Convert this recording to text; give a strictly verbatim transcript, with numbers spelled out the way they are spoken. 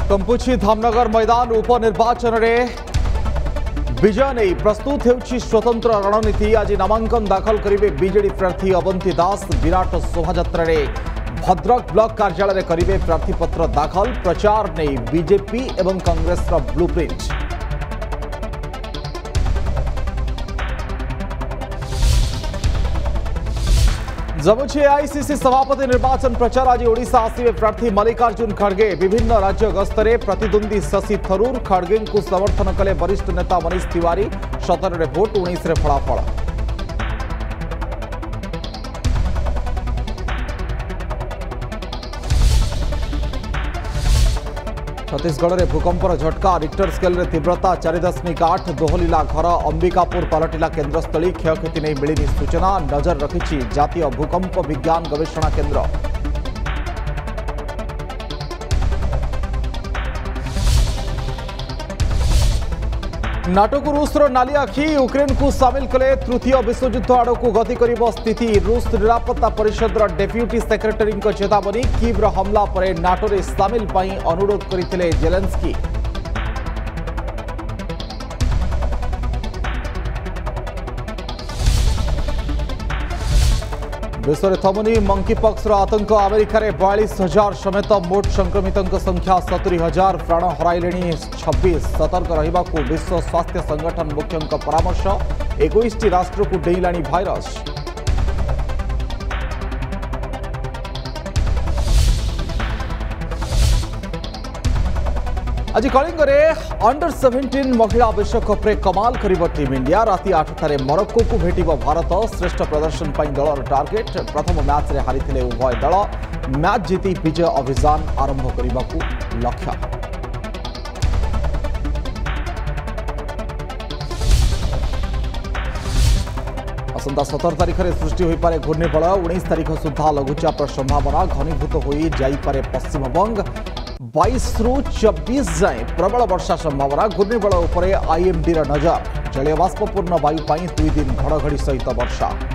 कंपुची धामनगर मैदान उपनिर्वाचन में विजय नहीं प्रस्तुत होउछि स्वतंत्र रणनीति। आज नामांकन दाखल करेंगे बीजेडी प्रार्थी अवंती दास। विराट शोभायात्रा भद्रक ब्लॉक कार्यालय करेंगे प्रार्थीपत्र दाखल। प्रचार नहीं बीजेपी एवं कांग्रेस ब्लूप्रिंट। जमुची एआईसीसी सभापति निर्वाचन प्रचार। आज ओडिशा आसिबे प्रार्थी मल्लिकार्जुन खड़गे। विभिन्न राज्य गस्तरे प्रतिद्वंदी शशि थरूर। खड़गे को समर्थन कले वरिष्ठ नेता मनीष तिवारी। सतर रे भोट उन्नीस रे फलाफल। छत्तीसगढ़ में भूकंपर झटका। रिक्टर स्केल रे तीव्रता चार दशमिक आठ। दोहलीला घर। अंबिकापुर पलटिला केन्द्रस्थली। क्षयक्षति नहीं मिली सूचना। नजर रखिछि जातीय भूकंप विज्ञान गवेषणा केन्द्र। नाटो को रूसर नाली आखि। यूक्रेन को सामिल कले तृतीय विश्वयुद्ध आड़ को गति कर स्थिति। रूस निरापत्ता परिषद डेप्यूटी सेक्रेटरी चेतावनी। कीव्र हमला पर नाटो रे सामिल पाई अनुरोध करथिले जेलेंस्की। विश्व में थमुनी मंकीपक्स आतंक। अमेरिका रे बयालीस हजार समेत मोट संक्रमितों संख्या सतुरी हजार। प्राण हराइले छब्बीस। सतर्क रहिबा को विश्व स्वास्थ्य संगठन मुख्यों परामर्श। इक्कीस टी राष्ट्र को डेइलाणी भाइरस। आज कलिंग अंडर सेवेन्टीन महिला विश्वकप रे कमाल करिब टीम इंडिया। राति आठटारे मोरक्को को भेटिब भारत। श्रेष्ठ प्रदर्शन पर दलर टार्गेट। प्रथम मैच रे हारिथिले उभय दल। मैच जीति विजय अभियान आरंभ करने लक्ष्य। आसंता सतर तारिख में सृष्टि हो पारे घूर्णिबल। उन्नीस तारिख सुधा लघुचाप संभावना। घनीभूत हो जाइपारे पश्चिमबंग। बाईस रु चौबीस जाए प्रबल वर्षा संभावना। घूर्णिबल उपरे आईएमडी नजर। जलीय बाष्पूर्ण वायु दुई दिन घड़घड़ी सहित वर्षा।